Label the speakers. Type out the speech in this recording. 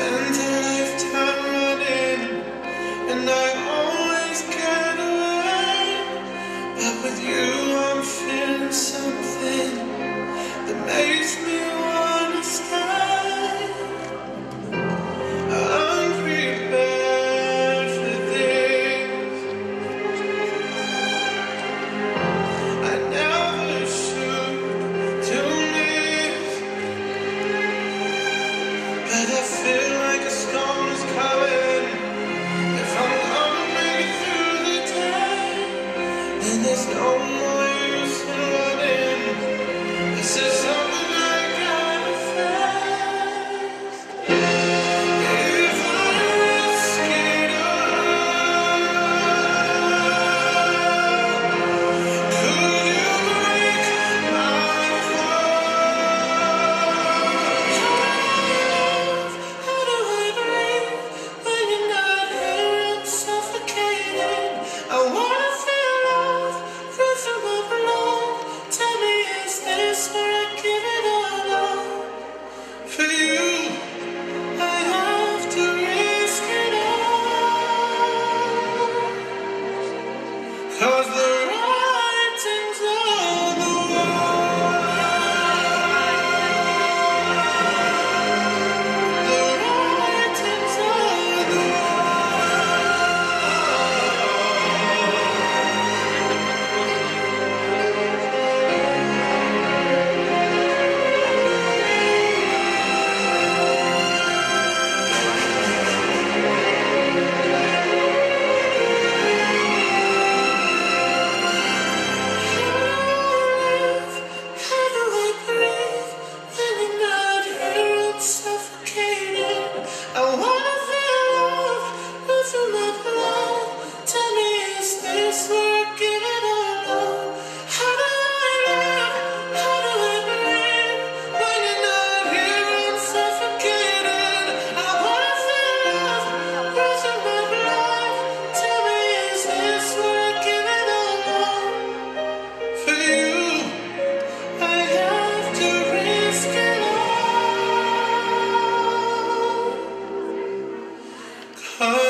Speaker 1: spent a lifetime running, and I always get away. But with you I'm feeling something that makes me wanna stay. I'm prepared for this. I never should to miss, but I feel like a storm is coming. If I'm gonna make it through the day, then there's no more use in running. This is something I gotta face. If I risk it all, could you break my fall? How do I breathe when you're not here? I'm suffocating. I wanna feel love run through my blood. Tell me, is this where I give it all up? For you, I have to risk it all. 'Cause the writing's on the wall. The writing's on the How do I breathe when you're not here? I'm suffocating. I wanna feel love run through my blood. Tell me, is this where I give it all up? How do I live? How do I breathe when you're not here? I'm suffocating. I wanna feel love run through my blood. Tell me, is this where I give it all up? For you, I have to risk it all.